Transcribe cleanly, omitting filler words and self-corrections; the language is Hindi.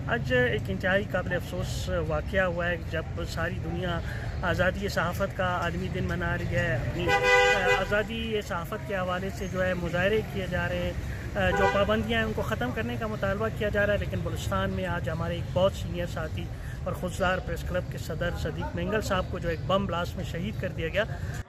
आज एक इंतहाई काबिल अफसोस वाक़या हुआ है जब सारी दुनिया आज़ादी सहाफ़त का आलमी दिन मना रही है। अपनी आज़ादी सहाफ़त के हवाले से जो है मुज़ाहरे किए जा रहे हैं, जो पाबंदियाँ हैं उनको ख़त्म करने का मुतालबा किया जा रहा है। लेकिन बलूचिस्तान में आज हमारे एक बहुत सीनियर साथी और खुददार प्रेस क्लब के सदर सदीक मेंगल साहब को जो एक बम ब्लास्ट में शहीद कर दिया गया।